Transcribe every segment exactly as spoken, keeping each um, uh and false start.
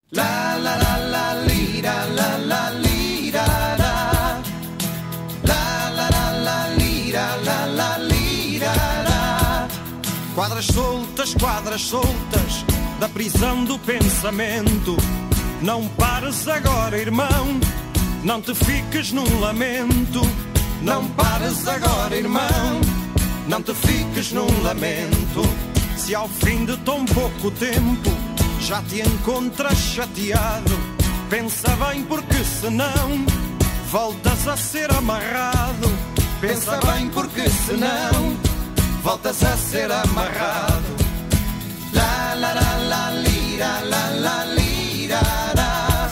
La la la la lira la la lira la la la la la lira la la lira la. Quadras soltas, quadras soltas da prisão do pensamento. Não pares agora, irmão, não te fiques num lamento. Não pares agora, irmão, não te fiques num lamento. Se ao fim de tão pouco tempo já te encontras chateado, pensa bem, porque senão voltas a ser amarrado. Pensa bem, porque senão voltas a ser amarrado. La la la la lira la la lira la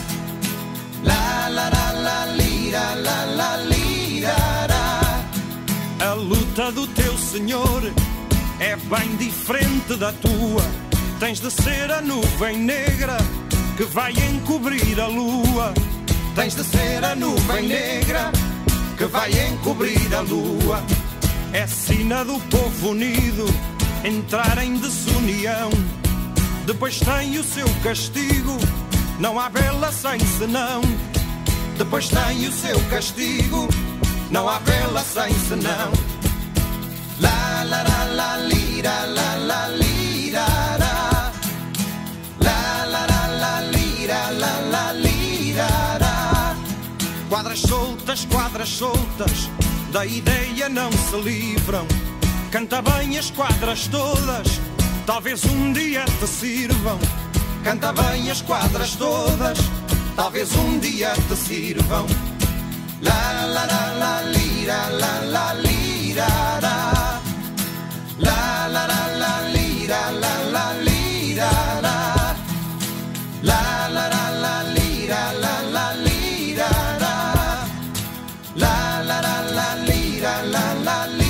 la la la la lira la la lira la. A luta do teu Senhor é bem diferente da tua. Tens de ser a nuvem negra que vai encobrir a lua. Tens de ser a nuvem negra que vai encobrir a lua. É sina do povo unido entrar em desunião. Depois tem o seu castigo, não há vela sem senão. Depois tem o seu castigo, não há vela sem senão. La la la la lira la la lira la la la la la lira la la lira la. Quadras soltas, quadras soltas da ideia não se livram. Canta bem as quadras todas, talvez um dia te sirvam. Canta bem as quadras todas, talvez um dia te sirvam. La la la la lira la la lira la la la la la lira la la lira la la la la la lira la la lira la la la la la lira la la lira.